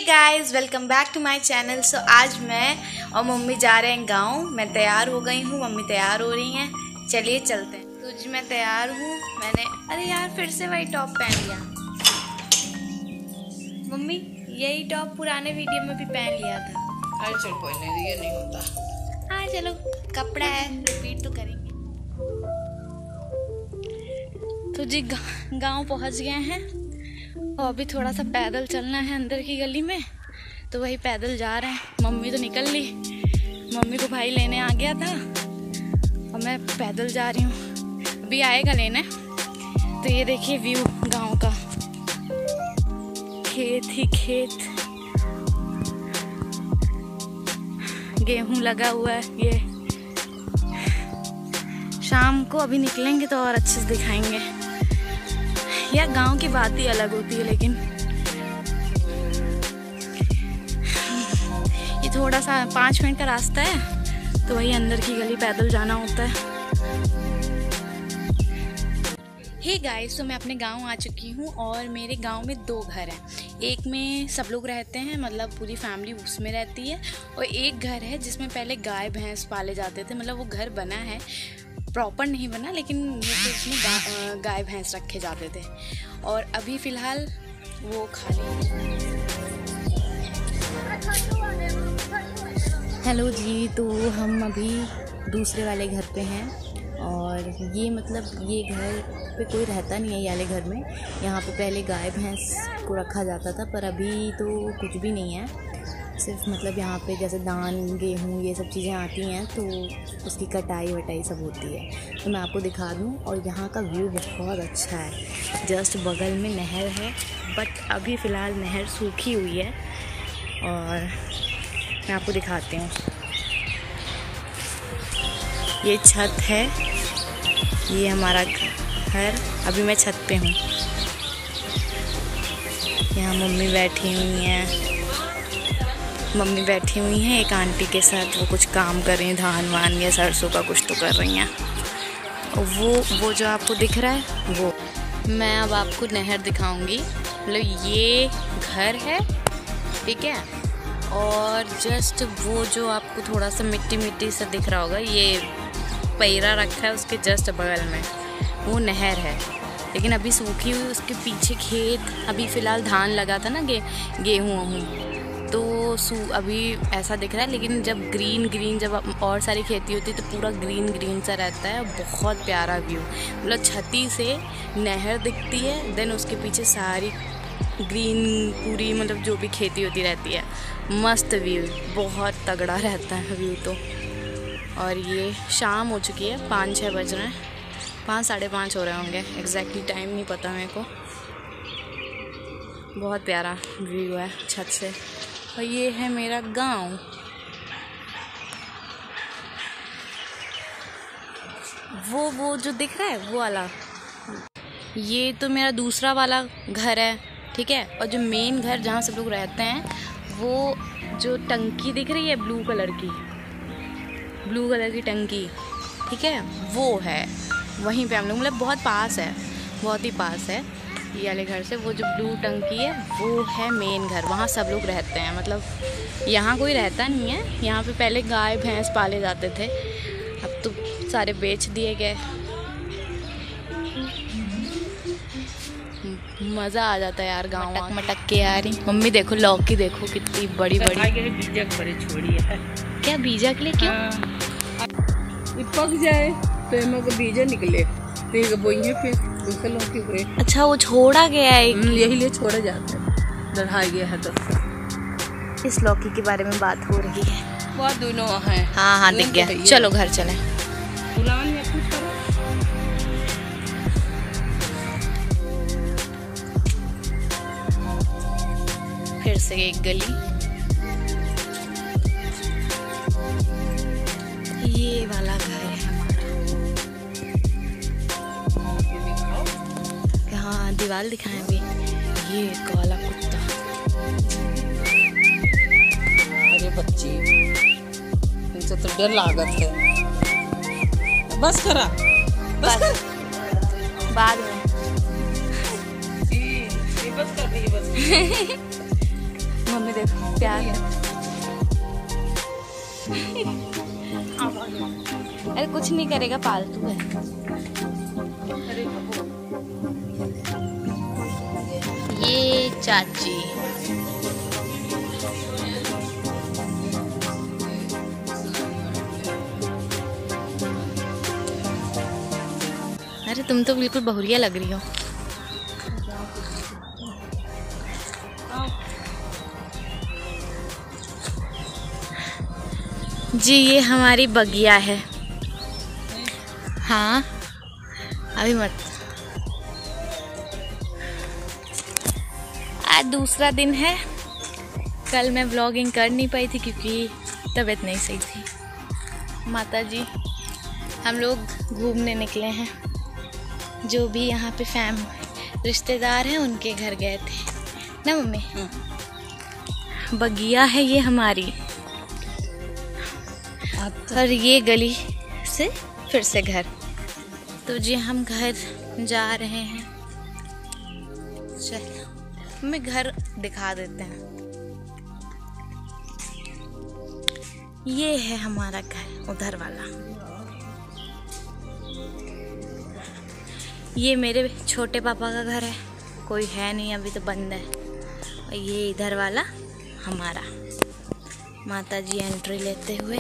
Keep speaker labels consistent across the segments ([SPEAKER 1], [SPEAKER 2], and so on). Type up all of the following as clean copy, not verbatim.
[SPEAKER 1] Guys, welcome back to my channel. So आज मैं और मम्मी जा रहे हैं गांव। मैं तैयार हो गई हूँ, मम्मी तैयार हो रही हैं। चलिए चलते हैं। तो जी मैं तैयार हूँ। मैंने अरे यार फिर से वही टॉप पहन लिया। मम्मी यही टॉप पुराने वीडियो में भी पहन लिया था।
[SPEAKER 2] अरे चल कोई नहीं, ये नहीं होता।
[SPEAKER 1] हाँ चलो, कपड़ा है, रिपीट तो करेंगे। तो जी गांव पहुँच गए हैं और अभी थोड़ा सा पैदल चलना है अंदर की गली में, तो वही पैदल जा रहे हैं। मम्मी तो निकल ली, मम्मी को भाई लेने आ गया था और मैं पैदल जा रही हूँ। अभी आएगा लेने। तो ये देखिए व्यू गांव का, खेत ही खेत, गेहूं लगा हुआ है। ये शाम को अभी निकलेंगे तो और अच्छे से दिखाएंगे। यार गांव की बात ही अलग होती है, लेकिन ये थोड़ा सा 5 मिनट का रास्ता है, तो वही अंदर की गली पैदल जाना होता है। हे गाइस, तो मैं अपने गांव आ चुकी हूँ और मेरे गांव में 2 घर हैं। एक में सब लोग रहते हैं, मतलब पूरी फैमिली उसमें रहती है, और एक घर है जिसमें पहले गाय भैंस पाले जाते थे। मतलब वो घर बना है, प्रॉपर नहीं बना, लेकिन उसमें गाय भैंस रखे जाते थे। और अभी फ़िलहाल वो खाली। हेलो जी, तो हम अभी दूसरे वाले घर पे हैं और ये मतलब ये घर पे कोई रहता नहीं है। ये वाले घर में यहाँ पे पहले गाय भैंस को रखा जाता था, पर अभी तो कुछ भी नहीं है। सिर्फ मतलब यहाँ पे जैसे धान गेहूँ ये सब चीज़ें आती हैं, तो उसकी कटाई वटाई सब होती है। तो मैं आपको दिखा दूँ। और यहाँ का व्यू बहुत अच्छा है। जस्ट बगल में नहर है, बट अभी फ़िलहाल नहर सूखी हुई है। और मैं आपको दिखाती हूँ, ये छत है, ये हमारा घर। अभी मैं छत पे हूँ। यहाँ मम्मी बैठी हुई हैं, एक आंटी के साथ। वो कुछ काम कर रही हैं, धान वान या सरसों का कुछ तो कर रही हैं। वो जो आपको दिख रहा है, वो मैं अब आपको नहर दिखाऊंगी। मतलब ये घर है, ठीक है, और जस्ट वो जो आपको थोड़ा सा मिट्टी मिट्टी सा दिख रहा होगा, ये पैरा रखा है, उसके जस्ट बगल में वो नहर है, लेकिन अभी सूखी हुई। उसके पीछे खेत, अभी फ़िलहाल धान लगा था ना, गेहूँ तो अभी ऐसा दिख रहा है। लेकिन जब ग्रीन जब और सारी खेती होती है तो पूरा ग्रीन सा रहता है। बहुत प्यारा व्यू, मतलब छती से नहर दिखती है, देन उसके पीछे सारी ग्रीन पूरी मतलब जो भी खेती होती रहती है। मस्त व्यू, बहुत तगड़ा रहता है व्यू तो। और ये शाम हो चुकी है, 5-6 बज रहे हैं, 5 साढ़े 5 हो रहे होंगे, एग्जैक्टली टाइम नहीं पता मेरे को। बहुत प्यारा व्यू है छत से। और ये है मेरा गांव। वो जो दिख रहा है वो वाला, ये तो मेरा दूसरा वाला घर है, ठीक है। और जो मेन घर जहाँ सब लोग रहते हैं, वो जो टंकी दिख रही है ब्लू कलर की टंकी, ठीक है, वो है। वहीं पे हम लोग, मतलब बहुत पास है, बहुत ही पास है ये वाले घर से। वो जो ब्लू टंकी है वो है मेन घर, वहाँ सब लोग रहते हैं। मतलब यहाँ कोई रहता नहीं है। यहाँ पे पहले गाय भैंस पाले जाते थे, अब तो सारे बेच दिए गए। मज़ा आ जाता है यार गाँव। मटक के आ रही मम्मी, देखो लौकी देखो कितनी बड़ी
[SPEAKER 2] बीजा छोड़ी है।
[SPEAKER 1] क्या बीजा के लिए? क्यों?
[SPEAKER 2] पक जाए तो इनमें बीजा निकले, फिर बोइए, फिर लौकी हुए।
[SPEAKER 1] अच्छा, वो छोड़ा गया है,
[SPEAKER 2] यही लिए छोड़ा जाता है, दढ़ा गया है। तो
[SPEAKER 1] इस लौकी के बारे में बात हो रही है।
[SPEAKER 2] वो दोनों है।
[SPEAKER 1] हाँ दिख गया। चलो घर चले। फिर से एक गली, ये वाला घर है हमारा। हाँ दीवार दिखाएं अभी। ये काला कुत्ता,
[SPEAKER 2] अरे बच्ची, इनसे तो डर लागत है। बस करा, बस कर।
[SPEAKER 1] बाद में
[SPEAKER 2] बस कर दी, बस।
[SPEAKER 1] मम्मी देखो प्यार है। अरे कुछ नहीं करेगा, पालतू है। ये चाची अरे तुम तो बिल्कुल बहुरिया लग रही हो। जी ये हमारी बगिया है। हाँ अभी मत। आज दूसरा दिन है। कल मैं व्लॉगिंग कर नहीं पाई थी क्योंकि तबीयत नहीं सही थी। माता जी हम लोग घूमने निकले हैं। जो भी यहाँ पे रिश्तेदार हैं उनके घर गए थे ना मम्मी। बगिया है ये हमारी। और ये गली से फिर से घर। तो जी हम घर जा रहे हैं। चल हमें घर दिखा देते हैं। ये है हमारा घर उधर वाला। ये मेरे छोटे पापा का घर है। कोई है नहीं, अभी तो बंद है। और ये इधर वाला हमारा। माता जी एंट्री लेते हुए।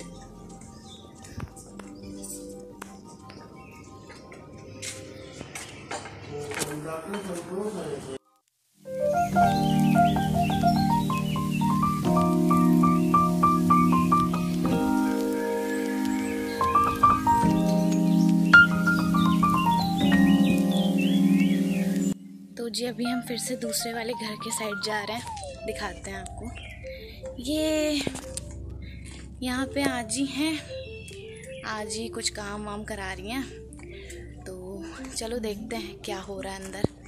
[SPEAKER 1] तो जी अभी हम फिर से दूसरे वाले घर के साइड जा रहे हैं। दिखाते हैं आपको। ये यहाँ पे आजी हैं। आजी कुछ काम वाम करा रही हैं। तो चलो देखते हैं क्या हो रहा है अंदर।